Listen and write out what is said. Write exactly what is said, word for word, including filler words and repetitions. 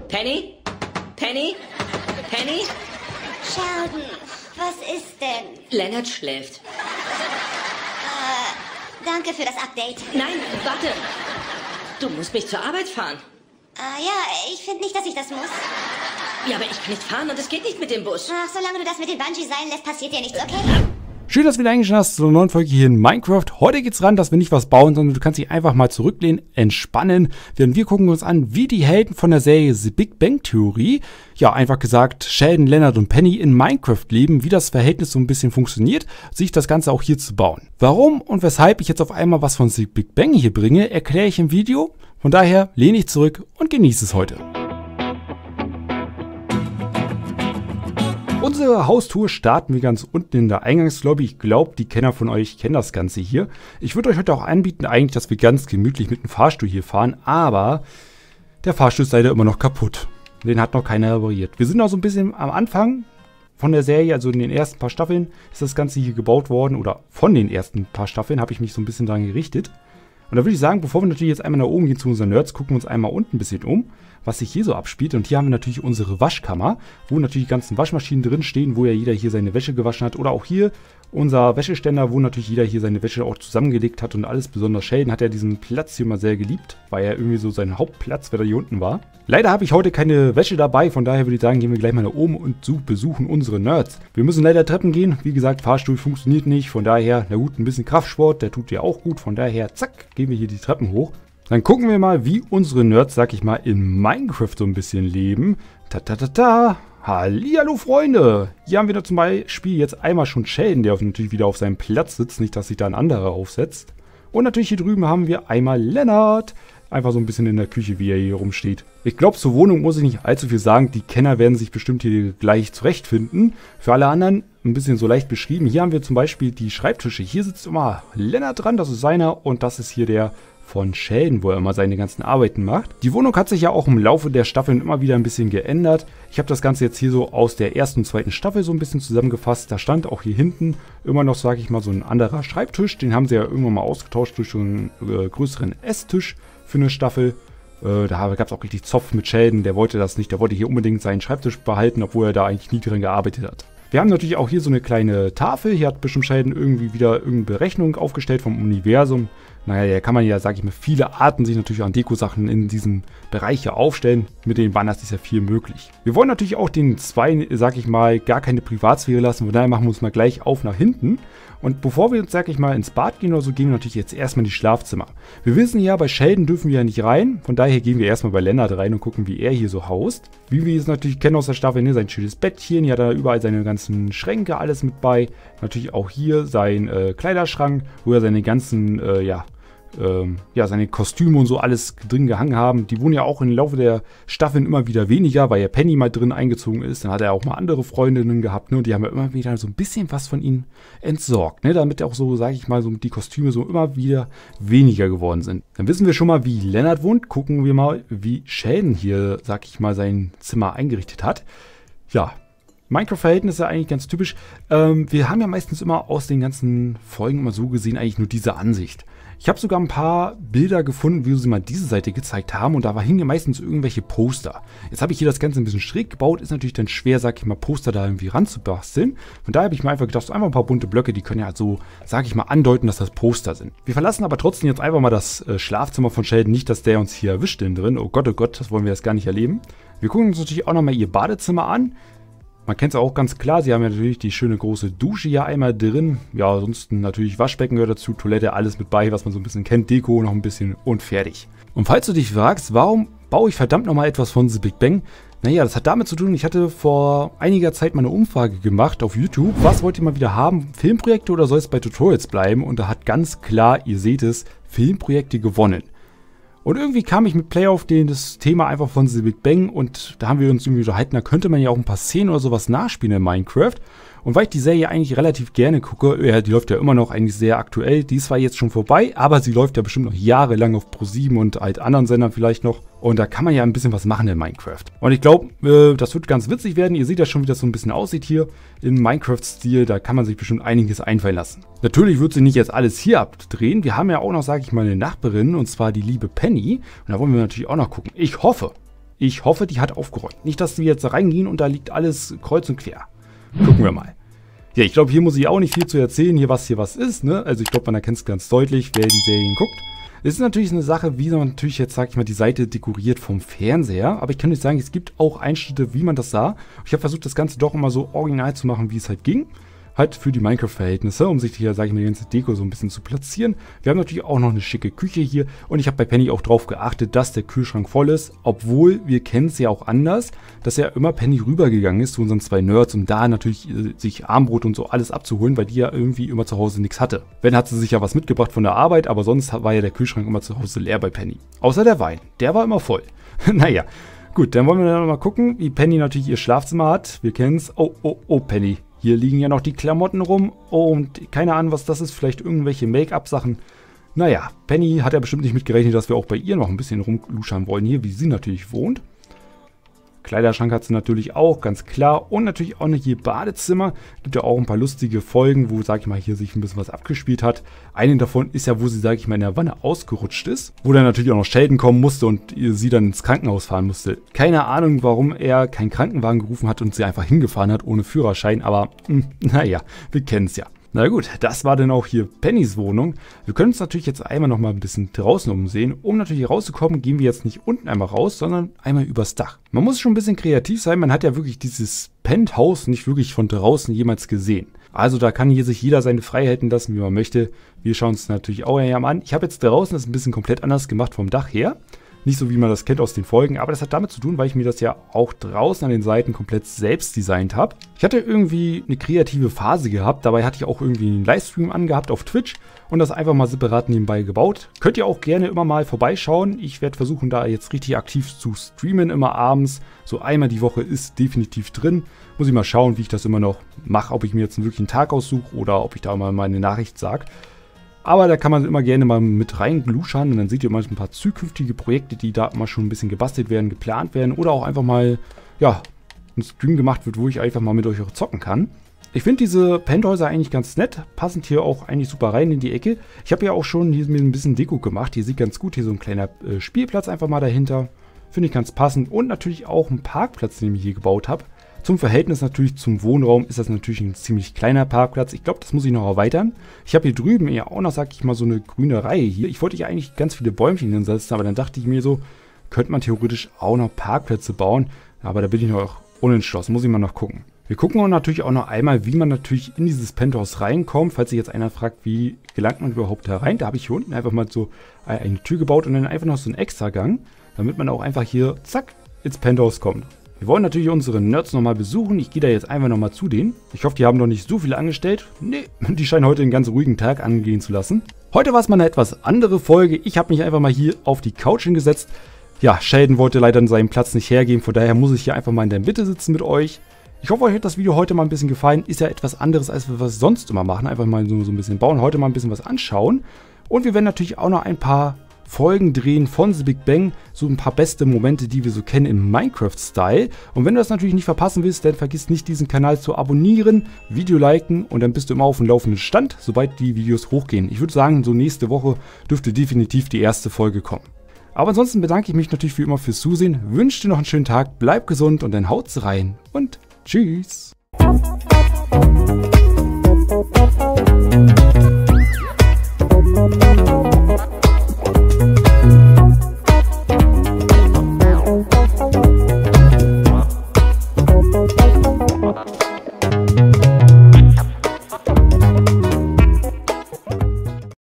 Penny? Penny? Penny? Sheldon, was ist denn? Leonard schläft. Äh, danke für das Update. Nein, warte. Du musst mich zur Arbeit fahren. Äh, ja, ich finde nicht, dass ich das muss. Ja, aber ich kann nicht fahren und es geht nicht mit dem Bus. Ach, solange du das mit den Bungee-Seilen lässt, passiert dir nichts, okay? Schön, dass du wieder eingeschaltet hast zu einer neuen Folge hier in Minecraft. Heute geht's ran, dass wir nicht was bauen, sondern du kannst dich einfach mal zurücklehnen, entspannen. Während wir gucken uns an, wie die Helden von der Serie The Big Bang Theory, ja einfach gesagt Sheldon, Leonard und Penny in Minecraft leben, wie das Verhältnis so ein bisschen funktioniert, sich das Ganze auch hier zu bauen. Warum und weshalb ich jetzt auf einmal was von The Big Bang hier bringe, erkläre ich im Video. Von daher lehne ich zurück und genieße es heute. Unsere Haustour starten wir ganz unten in der Eingangslobby. Ich glaube, die Kenner von euch kennen das Ganze hier. Ich würde euch heute auch anbieten, eigentlich, dass wir ganz gemütlich mit dem Fahrstuhl hier fahren, aber der Fahrstuhl ist leider immer noch kaputt. Den hat noch keiner repariert. Wir sind noch so ein bisschen am Anfang von der Serie, also in den ersten paar Staffeln ist das Ganze hier gebaut worden, oder von den ersten paar Staffeln habe ich mich so ein bisschen daran gerichtet. Und da würde ich sagen, bevor wir natürlich jetzt einmal nach oben gehen zu unseren Nerds, gucken wir uns einmal unten ein bisschen um, was sich hier so abspielt. Und hier haben wir natürlich unsere Waschkammer, wo natürlich die ganzen Waschmaschinen drin stehen, wo ja jeder hier seine Wäsche gewaschen hat. Oder auch hier unser Wäscheständer, wo natürlich jeder hier seine Wäsche auch zusammengelegt hat und alles. Besonders Sheldon hat ja diesen Platz hier mal sehr geliebt, weil er irgendwie so sein Hauptplatz, wer da hier unten war. Leider habe ich heute keine Wäsche dabei, von daher würde ich sagen, gehen wir gleich mal nach oben und besuchen unsere Nerds. Wir müssen leider Treppen gehen, wie gesagt, Fahrstuhl funktioniert nicht, von daher, na gut, ein bisschen Kraftsport, der tut ja auch gut, von daher, zack, gehen wir hier die Treppen hoch. Dann gucken wir mal, wie unsere Nerds, sag ich mal, in Minecraft so ein bisschen leben. Ta ta ta ta. Hallihallo Freunde! Hier haben wir da zum Beispiel jetzt einmal schon Sheldon, der natürlich wieder auf seinem Platz sitzt, nicht, dass sich da ein anderer aufsetzt. Und natürlich hier drüben haben wir einmal Leonard. Einfach so ein bisschen in der Küche, wie er hier rumsteht. Ich glaube, zur Wohnung muss ich nicht allzu viel sagen. Die Kenner werden sich bestimmt hier gleich zurechtfinden. Für alle anderen ein bisschen so leicht beschrieben. Hier haben wir zum Beispiel die Schreibtische. Hier sitzt immer Leonard dran, das ist seiner. Und das ist hier der von Sheldon, wo er immer seine ganzen Arbeiten macht. Die Wohnung hat sich ja auch im Laufe der Staffeln immer wieder ein bisschen geändert. Ich habe das Ganze jetzt hier so aus der ersten und zweiten Staffel so ein bisschen zusammengefasst. Da stand auch hier hinten immer noch, sage ich mal, so ein anderer Schreibtisch. Den haben sie ja irgendwann mal ausgetauscht durch so einen äh, größeren Esstisch für eine Staffel. Äh, da gab es auch richtig Zoff mit Sheldon. Der wollte das nicht. Der wollte hier unbedingt seinen Schreibtisch behalten, obwohl er da eigentlich nie drin gearbeitet hat. Wir haben natürlich auch hier so eine kleine Tafel. Hier hat bestimmt Sheldon irgendwie wieder irgendeine Berechnung aufgestellt vom Universum. Naja, da kann man ja, sage ich mal, viele Arten sich natürlich an Deko-Sachen in diesem Bereich hier aufstellen. Mit den Banners ist ja viel möglich. Wir wollen natürlich auch den zwei, sage ich mal, gar keine Privatsphäre lassen. Von daher machen wir uns mal gleich auf nach hinten. Und bevor wir uns, sage ich mal, ins Bad gehen oder so, gehen wir natürlich jetzt erstmal in die Schlafzimmer. Wir wissen ja, bei Sheldon dürfen wir ja nicht rein. Von daher gehen wir erstmal bei Leonard rein und gucken, wie er hier so haust. Wie wir es natürlich kennen aus der Staffel, ne? Sein schönes Bettchen. Hier hat er überall seine ganzen Schränke, alles mit bei. Natürlich auch hier sein äh, Kleiderschrank, wo er seine ganzen, äh, ja, Ähm, ja, seine Kostüme und so alles drin gehangen haben. Die wurden ja auch im Laufe der Staffeln immer wieder weniger, weil ja Penny mal drin eingezogen ist. Dann hat er auch mal andere Freundinnen gehabt, ne? Und die haben ja immer wieder so ein bisschen was von ihnen entsorgt, ne? Damit auch so, sage ich mal, so die Kostüme so immer wieder weniger geworden sind. Dann wissen wir schon mal, wie Leonard wohnt. Gucken wir mal, wie Sheldon hier, sag ich mal, sein Zimmer eingerichtet hat. Ja, Minecraft-Verhältnisse eigentlich ganz typisch. Ähm, wir haben ja meistens immer aus den ganzen Folgen immer so gesehen eigentlich nur diese Ansicht. Ich habe sogar ein paar Bilder gefunden, wie sie mal diese Seite gezeigt haben, und da hingen ja meistens irgendwelche Poster. Jetzt habe ich hier das Ganze ein bisschen schräg gebaut, ist natürlich dann schwer, sag ich mal, Poster da irgendwie ranzubasteln. Von daher habe ich mir einfach gedacht, so einfach ein paar bunte Blöcke, die können ja halt so, sag ich mal, andeuten, dass das Poster sind. Wir verlassen aber trotzdem jetzt einfach mal das äh, Schlafzimmer von Sheldon, nicht, dass der uns hier erwischt innen drin. Oh Gott, oh Gott, das wollen wir jetzt gar nicht erleben. Wir gucken uns natürlich auch nochmal ihr Badezimmer an. Man kennt es auch ganz klar, sie haben ja natürlich die schöne große Dusche hier einmal drin. Ja, ansonsten natürlich Waschbecken gehört dazu, Toilette, alles mit bei, was man so ein bisschen kennt, Deko noch ein bisschen und fertig. Und falls du dich fragst, warum baue ich verdammt nochmal etwas von The Big Bang? Naja, das hat damit zu tun, ich hatte vor einiger Zeit mal eine Umfrage gemacht auf YouTube. Was wollt ihr mal wieder haben? Filmprojekte oder soll es bei Tutorials bleiben? Und da hat ganz klar, ihr seht es, Filmprojekte gewonnen. Und irgendwie kam ich mit Play auf den, das Thema einfach von The Big Bang, und da haben wir uns irgendwie unterhalten, da könnte man ja auch ein paar Szenen oder sowas nachspielen in Minecraft. Und weil ich die Serie eigentlich relativ gerne gucke, ja, die läuft ja immer noch eigentlich sehr aktuell, die ist zwar jetzt schon vorbei, aber sie läuft ja bestimmt noch jahrelang auf Pro sieben und halt anderen Sendern vielleicht noch. Und da kann man ja ein bisschen was machen in Minecraft. Und ich glaube, äh, das wird ganz witzig werden. Ihr seht ja schon, wie das so ein bisschen aussieht hier im Minecraft-Stil. Da kann man sich bestimmt einiges einfallen lassen. Natürlich wird sie nicht jetzt alles hier abdrehen. Wir haben ja auch noch, sage ich mal, eine Nachbarin, und zwar die liebe Penny. Und da wollen wir natürlich auch noch gucken. Ich hoffe, Ich hoffe, die hat aufgeräumt. Nicht, dass wir jetzt da reingehen und da liegt alles kreuz und quer. Gucken wir mal. Ja, ich glaube, hier muss ich auch nicht viel zu erzählen, hier was hier was ist, ne? Also ich glaube, man erkennt es ganz deutlich, wer die Serien guckt. Es ist natürlich eine Sache, wie man natürlich jetzt, sag ich mal, die Seite dekoriert vom Fernseher. Aber ich kann nicht sagen, es gibt auch Einschnitte, wie man das sah. Ich habe versucht, das Ganze doch immer so original zu machen, wie es halt ging. Halt für die Minecraft-Verhältnisse, um sich hier, sage ich mal, die ganze Deko so ein bisschen zu platzieren. Wir haben natürlich auch noch eine schicke Küche hier und ich habe bei Penny auch drauf geachtet, dass der Kühlschrank voll ist, obwohl wir kennen es ja auch anders, dass ja immer Penny rübergegangen ist zu unseren zwei Nerds, um da natürlich äh, sich Armbrot und so alles abzuholen, weil die ja irgendwie immer zu Hause nichts hatte. Wenn, hat sie sich ja was mitgebracht von der Arbeit, aber sonst war ja der Kühlschrank immer zu Hause leer bei Penny. Außer der Wein, der war immer voll. Naja, gut, dann wollen wir dann mal gucken, wie Penny natürlich ihr Schlafzimmer hat. Wir kennen es. Oh, oh, oh, Penny. Hier liegen ja noch die Klamotten rum und keine Ahnung, was das ist. Vielleicht irgendwelche Make-up-Sachen. Naja, Penny hat ja bestimmt nicht mitgerechnet, dass wir auch bei ihr noch ein bisschen rumluschern wollen hier, wie sie natürlich wohnt. Kleiderschrank hat sie natürlich auch, ganz klar. Und natürlich auch noch hier Badezimmer. Gibt ja auch ein paar lustige Folgen, wo, sag ich mal, hier sich ein bisschen was abgespielt hat. Eine davon ist ja, wo sie, sag ich mal, in der Wanne ausgerutscht ist. Wo dann natürlich auch noch Sheldon kommen musste und sie dann ins Krankenhaus fahren musste. Keine Ahnung, warum er keinen Krankenwagen gerufen hat und sie einfach hingefahren hat ohne Führerschein. Aber, mh, naja, wir kennen es ja. Na gut, das war dann auch hier Pennys Wohnung. Wir können uns natürlich jetzt einmal noch mal ein bisschen draußen umsehen. Um natürlich hier rauszukommen, gehen wir jetzt nicht unten einmal raus, sondern einmal übers Dach. Man muss schon ein bisschen kreativ sein. Man hat ja wirklich dieses Penthouse nicht wirklich von draußen jemals gesehen. Also da kann hier sich jeder seine Freiheiten lassen, wie man möchte. Wir schauen uns natürlich auch einmal an. Ich habe jetzt draußen das ein bisschen komplett anders gemacht vom Dach her. Nicht so, wie man das kennt aus den Folgen, aber das hat damit zu tun, weil ich mir das ja auch draußen an den Seiten komplett selbst designt habe. Ich hatte irgendwie eine kreative Phase gehabt, dabei hatte ich auch irgendwie einen Livestream angehabt auf Twitch und das einfach mal separat nebenbei gebaut. Könnt ihr auch gerne immer mal vorbeischauen. Ich werde versuchen, da jetzt richtig aktiv zu streamen, immer abends. So einmal die Woche ist definitiv drin. Muss ich mal schauen, wie ich das immer noch mache, ob ich mir jetzt wirklich einen Tag aussuche oder ob ich da mal meine Nachricht sage. Aber da kann man immer gerne mal mit reingluschern und dann seht ihr manchmal ein paar zukünftige Projekte, die da mal schon ein bisschen gebastelt werden, geplant werden oder auch einfach mal, ja, ein Stream gemacht wird, wo ich einfach mal mit euch auch zocken kann. Ich finde diese Penthäuser eigentlich ganz nett, passend hier auch eigentlich super rein in die Ecke. Ich habe ja auch schon hier mir ein bisschen Deko gemacht, hier sieht ganz gut, hier so ein kleiner äh, Spielplatz einfach mal dahinter. Finde ich ganz passend und natürlich auch ein Parkplatz, den ich hier gebaut habe. Zum Verhältnis natürlich zum Wohnraum ist das natürlich ein ziemlich kleiner Parkplatz. Ich glaube, das muss ich noch erweitern. Ich habe hier drüben ja auch noch, sag ich mal, so eine grüne Reihe hier. Ich wollte ja eigentlich ganz viele Bäumchen hinsetzen, aber dann dachte ich mir so, könnte man theoretisch auch noch Parkplätze bauen. Aber da bin ich noch unentschlossen, muss ich mal noch gucken. Wir gucken auch natürlich auch noch einmal, wie man natürlich in dieses Penthouse reinkommt. Falls sich jetzt einer fragt, wie gelangt man überhaupt da rein. Da habe ich hier unten einfach mal so eine Tür gebaut und dann einfach noch so einen Extragang, damit man auch einfach hier, zack, ins Penthouse kommt. Wir wollen natürlich unsere Nerds nochmal besuchen. Ich gehe da jetzt einfach nochmal zu denen. Ich hoffe, die haben noch nicht so viel angestellt. Nee, die scheinen heute einen ganz ruhigen Tag angehen zu lassen. Heute war es mal eine etwas andere Folge. Ich habe mich einfach mal hier auf die Couch hingesetzt. Ja, Sheldon wollte leider seinen Platz nicht hergeben. Von daher muss ich hier einfach mal in der Mitte sitzen mit euch. Ich hoffe, euch hat das Video heute mal ein bisschen gefallen. Ist ja etwas anderes, als wir was sonst immer machen. Einfach mal so, so ein bisschen bauen. Heute mal ein bisschen was anschauen. Und wir werden natürlich auch noch ein paar Folgen drehen von The Big Bang, so ein paar beste Momente, die wir so kennen im Minecraft-Style. Und wenn du das natürlich nicht verpassen willst, dann vergiss nicht, diesen Kanal zu abonnieren, Video liken und dann bist du immer auf dem laufenden Stand, sobald die Videos hochgehen. Ich würde sagen, so nächste Woche dürfte definitiv die erste Folge kommen. Aber ansonsten bedanke ich mich natürlich wie immer fürs Zusehen, wünsche dir noch einen schönen Tag, bleib gesund und dann haut's rein und tschüss!